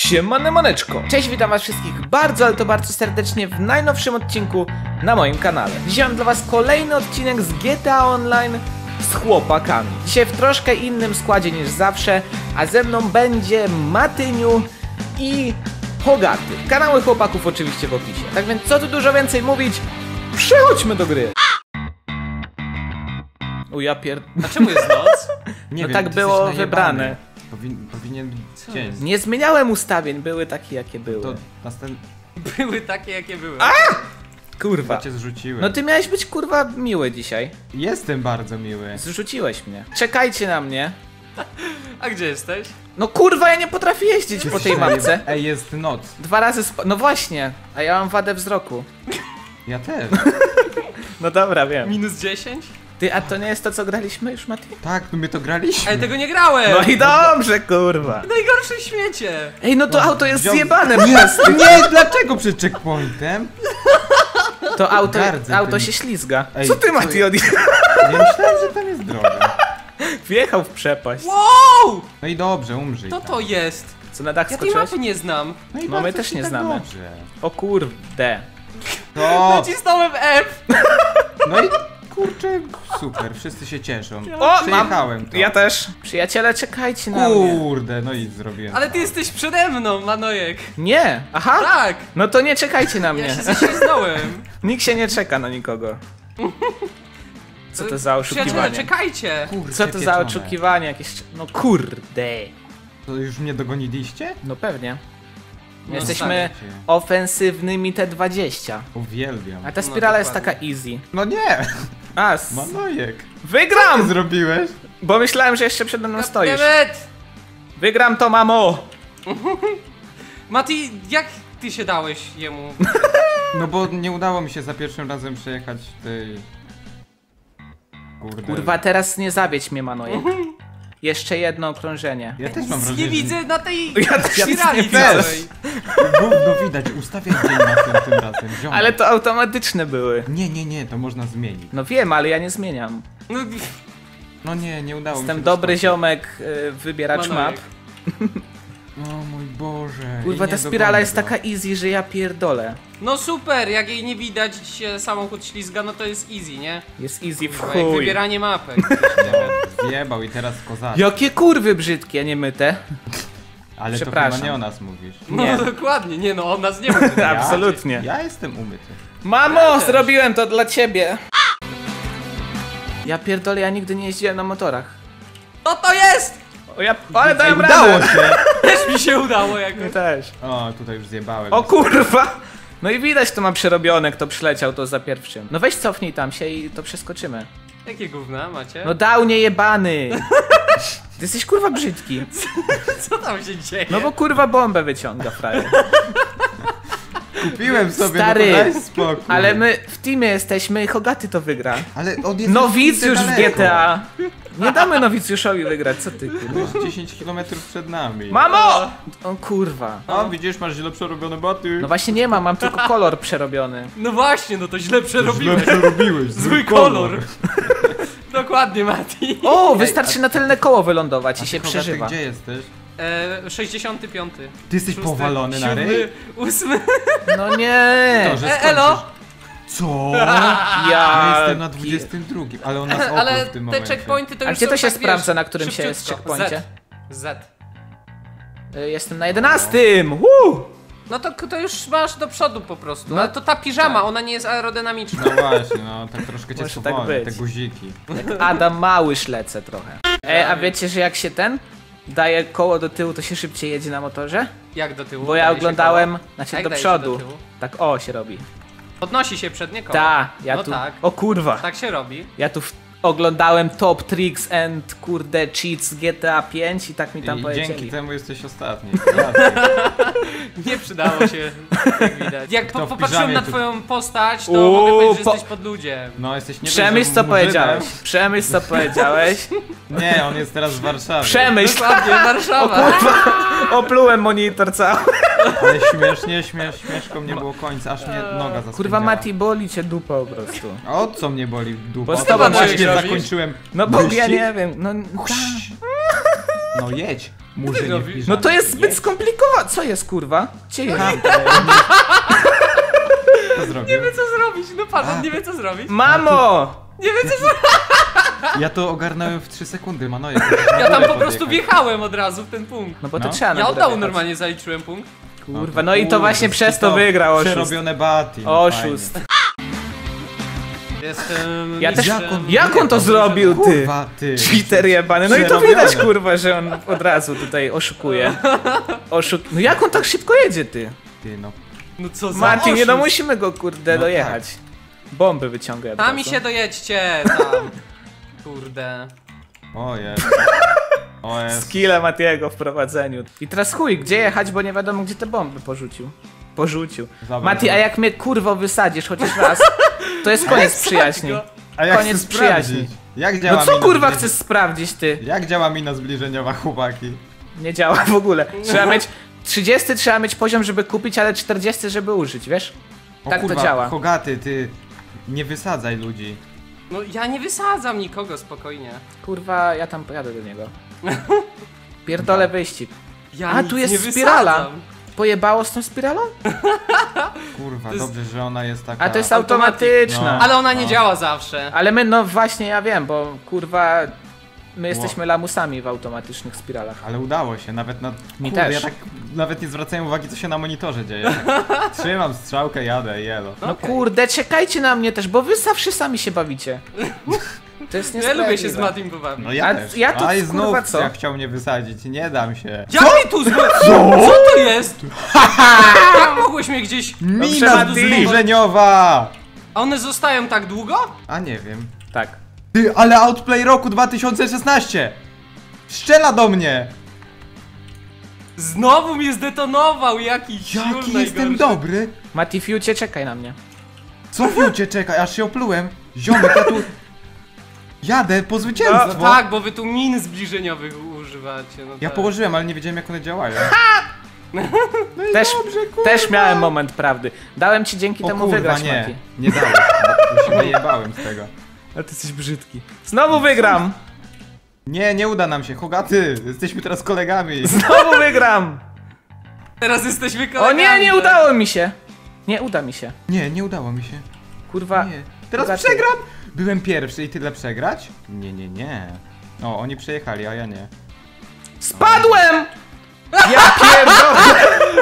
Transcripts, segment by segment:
Siemaneczko! Cześć, witam was wszystkich bardzo, ale to bardzo serdecznie w najnowszym odcinku na moim kanale. Dzisiaj mam dla was kolejny odcinek z GTA Online z chłopakami. Dzisiaj w troszkę innym składzie niż zawsze, a ze mną będzie Matyniu i Hogaty. Kanały chłopaków oczywiście w opisie. Tak więc co tu dużo więcej mówić, przechodźmy do gry. A czemu jest noc? Nie wiem, tak było wybrane. Powinien być dzień. Nie zmieniałem ustawień, były takie jakie były. To następny... Były takie jakie były. Kurwa. cię zrzuciłem. No ty miałeś być kurwa miły dzisiaj. Jestem bardzo miły. Zrzuciłeś mnie. Czekajcie na mnie. A gdzie jesteś? No kurwa, ja nie potrafię jeździć po tej mapce. Ej, jest noc. 2 razy no właśnie, a ja mam wadę wzroku. Ja też. No dobra, wiem. Minus 10? Ty, a to nie jest to, co graliśmy już, Mati? Tak, no my to graliśmy. Ale tego nie grałem! No i dobrze, kurwa. Najgorsze śmiecie! Ej, no to auto jest wziął- zjebane. Nie, dlaczego przed checkpointem? To auto Gardzę tym. się ślizga. Ej, Co ty, co Mati, Ja myślałem, że tam jest droga. wjechał w przepaść. Wow! No i dobrze, umrzyj. Co tam. to jest? Co, na dach Ja tej skoczyłeś? mapy nie znam. No, i No my bardzo też ci nie tak znamy. Dobrze. O kurde. To, Nacisnąłem F! no i kurczę, super, wszyscy się cieszą. O, Przejechałem to. Ja też. Przyjaciele, czekajcie na mnie. Kurde, no i zrobiłem. Ale ty jesteś przede mną, Manojek. Nie, aha. Tak! No to nie czekajcie na Ja mnie. się ześliznąłem. Nikt się nie czeka na nikogo. Co to za Przyjaciele, oszukiwanie? czekajcie! Kurczę, Co to za pieczone. oczekiwanie jakieś... No kurde. To już mnie dogoniliście? No pewnie. No Jesteśmy stary. ofensywnymi T20. Uwielbiam. A ta No, spirala jest dokładnie. taka easy. No nie! As. Manojek. Co ty Wygram! zrobiłeś? Bo myślałem, że jeszcze przede mną stoisz. Demet! Wygram to, mamo! Mati, jak ty się dałeś jemu? No bo nie udało mi się za pierwszym razem przejechać tej... Kurde. Kurwa, teraz nie zawiedź mnie, Manojek. Jeszcze jedno okrążenie. Ja też mam Nic wrażenie, nie widzę na tej Ja też nic nie spirali widzę. całej. że gówno widać, ustawiaj dzień następnym razem, ziomek. Ale to automatyczne były. Nie, to można zmienić. No wiem, ale ja nie zmieniam. No, No nie udało mi się. Jestem dobry doskoczyć. ziomek, wybieracz map. Manojek. O mój Boże. Kurwa, i ta nie spirala dogonię jest go. taka easy, że ja pierdolę. No super, jak jej nie widać, się samochód ślizga, no to jest easy, nie? Jest easy w Kurwa, jak chuj. wybieranie mapek. No, zjebał i teraz kozak. Jakie kurwy brzydkie, nie myte. Ale to Przepraszam. chyba nie o nas mówisz. No Nie. dokładnie, nie no, on nas nie mówi. Ja? Absolutnie. Ja jestem umyty. Mamo, Ja też. zrobiłem to dla ciebie. Ja pierdolę, ja nigdy nie jeździłem na motorach. Co to jest? Ale dałem udało radę. się! Też mi się udało jakoś. Mi też. O, tutaj już zjebałem. O kurwa. No i widać, to ma przerobione, kto przyleciał to za pierwszym. No weź cofnij tam się i to przeskoczymy. Jakie gówna macie? No dał jebany. Ty jesteś kurwa brzydki. Co tam się dzieje? No bo kurwa bombę wyciąga frajer. Kupiłem sobie, Stary, no to daj spokój. Ale my w teamie jesteśmy, Hogaty to wygra. Ale on jest Nowicjusz w daleko. GTA. Nie damy nowicjuszowi wygrać, co ty kurwa. To jest 10 km przed nami. Mamo! O kurwa. O, widzisz, masz źle przerobione boty. No właśnie nie mam tylko kolor przerobiony. No właśnie, no to źle przerobiłeś. przerobiłeś. Zły kolor. Dokładnie, Mati. O, wystarczy na tylne koło wylądować i się Hogaty, przeżywa. gdzie jesteś? 65. Ty jesteś powalony na ryj? 8. No nie. To, że Elo! skończysz. Co? Ja Ja... jestem na 22, ale on nas oprócz Ale w tym te momencie. checkpointy to A już gdzie są to się tak, sprawdza, wiesz, na którym się jest szybciutko. checkpoincie? Z. Jestem na 11. Woo! No to już masz do przodu po prostu. No, No to ta piżama, ona nie jest aerodynamiczna. No właśnie, no tak troszkę cię Może tak spowolni, być. te guziki. Adam Małysz lecę trochę. A wiecie, że jak się daje koło do tyłu, to się szybciej jedzie na motorze? Jak do tyłu? Bo ja Daje się oglądałem, koło? znaczy Jak do daje się przodu. do tyłu? Tak o się robi. Podnosi się przednie koło. Ta, ja No tu... tak. O kurwa. Tak się robi. Ja tu oglądałem top tricks and kurde cheats GTA 5 i tak mi tam I powiedzieli. dzięki temu jesteś ostatni. Nie przydało się, jak widać. Jak Kto w popatrzyłem piżamie na tu- twoją postać, to Uuu, mogę powiedzieć, że po- jesteś pod ludziem. No jesteś nie Przemyśl dość, co że murzynem. powiedziałeś. Przemyśl co powiedziałeś. Nie, on jest teraz w Warszawie. Przemyśl. Dokładnie, Warszawa. Oplułem monitor cały. Ale śmiesznie, śmieszką nie było końca, aż mnie noga zaspędziała. Kurwa Mati, boli cię dupa po prostu. A o co mnie boli dupa? Bo z O tobą to właśnie coś robisz. zakończyłem No bo ja wyścig. nie wiem, no... No jedź. Murzyn nie robisz? wpiżamy. No to jest zbyt skomplikowane. Co jest, kurwa? Gdzie jest? Co zrobił? Nie wie co zrobić, no patrz, on nie wie co zrobić. Mamo! Nie wie co zrobić. Ja to ogarnąłem w 3 sekundy, Mano. Ja tam po prostu wjechałem od razu w ten punkt. No bo to No. trzeba na Ja górę od dołu wjechać. normalnie zaliczyłem punkt. Kurwa, no i to właśnie przez to wygrał oszust. Przerobione baty. no Oszust. fajnie. Jestem Ja też... mistrzem. Jak on to zrobił, ty? Kurwa, ty. Cheater jebany. No i to Przerobione. widać, kurwa, że on od razu tutaj oszukuje. No jak on tak szybko jedzie, ty? Ty, no. No co za Martin, nie oszust. no musimy go, kurde, No dojechać. Bomby wyciąga. od Sami razu. się dojedźcie tam. Kurde. O jest. O jest. Skilla Matiego w prowadzeniu. I teraz chuj, gdzie jechać, bo nie wiadomo, gdzie te bomby porzucił. Dobra, Mati, a jak mnie kurwo wysadzisz chociaż raz, to jest koniec przyjaźni. A jak koniec chcę sprawdzić? przyjaźni. Jak działa No co mina kurwa zbliż- chcesz sprawdzić, ty? Jak działa mina zbliżeniowa, chłopaki? Nie działa w ogóle. Trzeba mieć 30 trzeba mieć poziom, żeby kupić, ale 40 żeby użyć, wiesz? O Tak to kurwa, działa. Hogaty, ty. Nie wysadzaj ludzi. No ja nie wysadzam nikogo, spokojnie. Kurwa, ja tam pojadę do niego. Pierdolę wyścig. Ja A, nic tu jest nie spirala. wysadzam. Pojebało z tą spiralą? Kurwa, To jest- dobrze, że ona jest taka... A to jest Automatyk. automatyczna. No. Ale ona nie No. działa zawsze. Ale my, no właśnie, ja wiem, bo kurwa, my jesteśmy lamusami w automatycznych spiralach. Ale udało się, nawet na... Mi Kurde, też. ja tak nawet nie zwracałem uwagi, co się na monitorze dzieje. Trzymam strzałkę, jadę, jelo. No Okej. kurde, czekajcie na mnie też, bo wy zawsze sami się bawicie. To jest Ja niesprawiedliwe. lubię się z Matim pobawić. No ja A też. ja to, Aj, kurwa, znów co? jak chciał mnie wysadzić, nie dam się. Jak mi tu Co to jest? Jak mogłeś mnie gdzieś... Mina Mati. zbliżeniowa! A one zostają tak długo? A nie wiem. Tak. Ty, ale Outplay roku 2016! Strzela do mnie! Znowu mnie zdetonował jakiś Jaki ciul jestem najgorszy. dobry! Mati Fiucie, czekaj na mnie. Co fiucie, czekaj, aż się oplułem. Ziomek, ja tu... Jadę po No zwycięstwo! tak, bo wy tu min zbliżeniowych używacie. No Ja tak. położyłem, ale nie wiedziałem jak one działają. No i Też, dobrze, kurwa. też miałem moment prawdy. Dałem ci dzięki O temu kurwa, wygrać, nie. Mati. Nie dałeś, bo się wyjebałem z tego. Ale ty jesteś brzydki. Znowu wygram! Nie, nie uda nam się, Hogaty! Jesteśmy teraz kolegami. Znowu wygram! Teraz jesteśmy O kolegami. nie, nie tak? udało mi się! Nie uda mi się. Nie, nie udało mi się. Kurwa. Nie. Teraz Hogaty. przegram! Byłem pierwszy i tyle przegrać? Nie, nie, nie. O, oni przejechali, a ja nie. Spadłem! Ja pierdolę!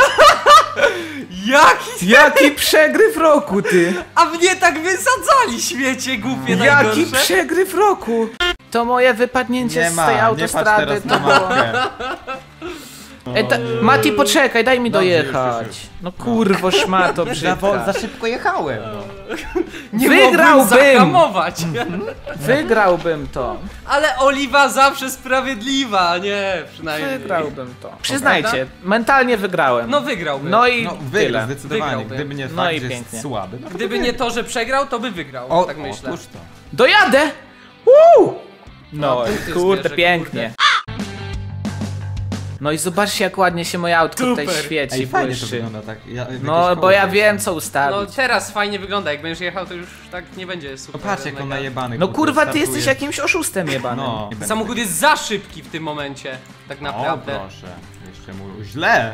Jaki przegryw roku, ty! A mnie tak wysadzali, śmiecie głupie Jaki najgorsze. przegryw roku! To moje wypadnięcie Nie z ma, tej nie patrz autostrady teraz to na było... mapkę. Ej, Mati, poczekaj, daj mi Dobrze, dojechać. już. No kurwo, szmato brzydka. Za szybko jechałem. No. Nie Wygrałbym! mogłem zahamować. Wygrałbym to. Ale Oliwa zawsze sprawiedliwa, nie? Przynajmniej. Wygrałbym to. Przyznajcie, mentalnie wygrałem. No wygrałby. No i No, tyle. wygrał zdecydowanie. Wygrałby. Gdyby nie No fakt, i że pięknie. jest słaby. No to Gdyby by nie to, że przegrał, to by wygrał. O, tak myślę. Otóż to. Dojadę! No, ty zwierzę, kurde, pięknie. No i zobaczcie, jak ładnie się moje autko tutaj Super. świeci, Ej, fajnie to błyszczy. wygląda tak. No, bo ja wiem, co No ustawić. teraz fajnie wygląda, jak będziesz jechał, to już tak nie będzie No super. patrz jak on mega. najebany. No kurde, kurwa, ty startuje. jesteś jakimś oszustem jebanym. No. Samochód jest za szybki w tym momencie, tak O, naprawdę. proszę. Jeszcze mu źle.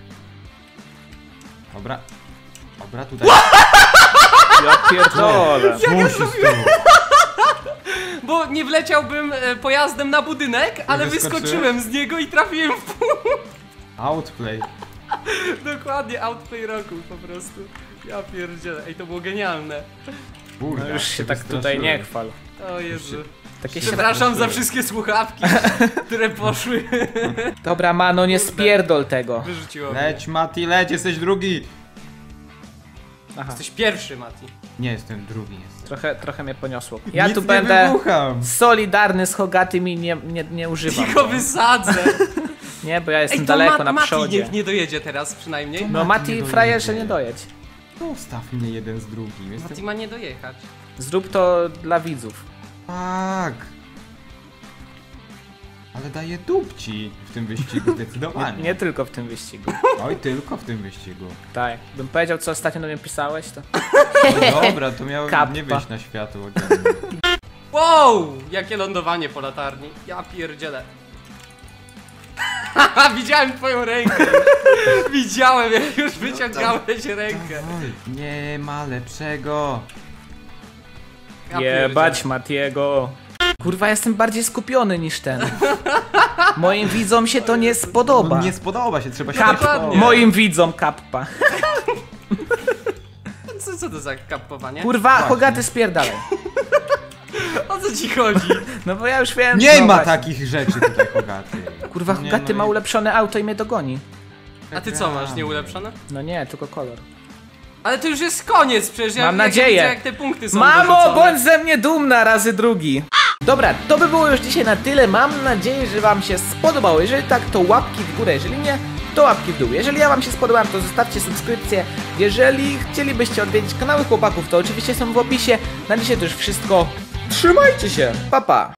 Dobra. Dobra, tutaj. Ja pierdolę. Co się stało? Bo nie wleciałbym pojazdem na budynek, ale wyskoczyłeś? wyskoczyłem z niego i trafiłem w Outplay. Dokładnie, outplay roku po prostu. Ja pierdzielę, ej to było genialne. Kurde, No już się się tak tutaj wystraszyłem. nie chwal. O Jezu. Takie Przepraszam za wszystkie słuchawki, które poszły. Dobra, Mano, nie spierdol tego. Wyrzuciło mnie. Leć, Mati, leć, jesteś drugi. Aha, Jesteś pierwszy, Mati. Nie jestem drugi, jestem. trochę mnie poniosło. Ja Nic tu nie będę wybucham. solidarny z Hogatym i nie używam. Tylko go. wysadzę. Nie, bo ja jestem Ej, to daleko na Mati przodzie. niech nie dojedzie teraz przynajmniej. No Nie Mati, dojedzie. frajerze, nie dojedź. Zostaw mnie jeden z drugim. Jestem... Mati ma nie dojechać. Zrób to dla widzów. Tak. Ale daję dupci w tym wyścigu zdecydowanie. Nie tylko w tym wyścigu. Oj, tylko w tym wyścigu. Tak, bym powiedział, co ostatnio do mnie pisałeś, to... No dobra, to miało Kappa. nie wyjść na światło dzienne. Wow! Jakie lądowanie po latarni. Ja pierdzielę. Widziałem twoją rękę. Widziałem, jak już wyciągałeś rękę. Oj, nie ma lepszego. Ja Jebać Matiego. Kurwa, jestem bardziej skupiony niż ten. Moim widzom się to nie spodoba. No, nie spodoba się, trzeba się dokładnie. Moim widzom kappa. Co to za kapowanie? Kurwa, Hogaty spierdalaj. O co ci chodzi? No bo ja już wiem. Nie no ma właśnie. takich rzeczy tutaj, Hogaty. Kurwa, Nie, Hogaty no ma i- ulepszone auto i mnie dogoni. A ty co masz, nieulepszone? No nie, tylko kolor. Ale to już jest koniec, przecież ja Mam jak nadzieję. widzę, jak te punkty są Mamo, dorzucone. bądź ze mnie dumna razy drugi. Dobra, to by było już dzisiaj na tyle. Mam nadzieję, że wam się spodobało. Jeżeli tak, to łapki w górę. Jeżeli nie, to łapki w dół. Jeżeli ja wam się spodobałem, to zostawcie subskrypcję. Jeżeli chcielibyście odwiedzić kanały chłopaków, to oczywiście są w opisie. Na dzisiaj to już wszystko. Trzymajcie się. Pa, pa.